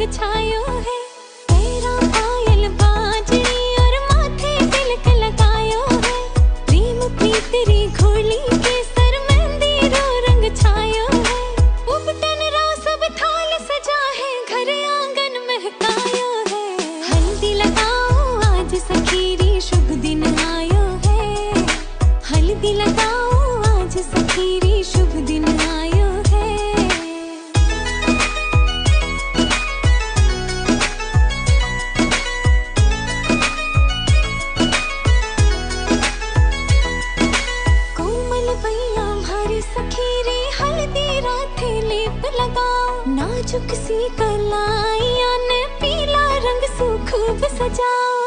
रंग छायो है। पैरा पायल बाजरी और माथे तिलक लगायो है। प्रेम प्रीतरी घोली के सर मेहंदी रो रंग छायो है। उपटन रो सब थाल सजा है, घर आंगन महकायो है। हल्दी लगाओ आज सखीरी शुभ दिन आयो है। हल्दी लगाओ आज सखीरी शुभ दिन आयो है। कोमल बैया भारी सखीरी हल्दी राथे लेप लगाओ। नाजुक सी कलाइयां ने पीला रंग सु खूब सजाओ।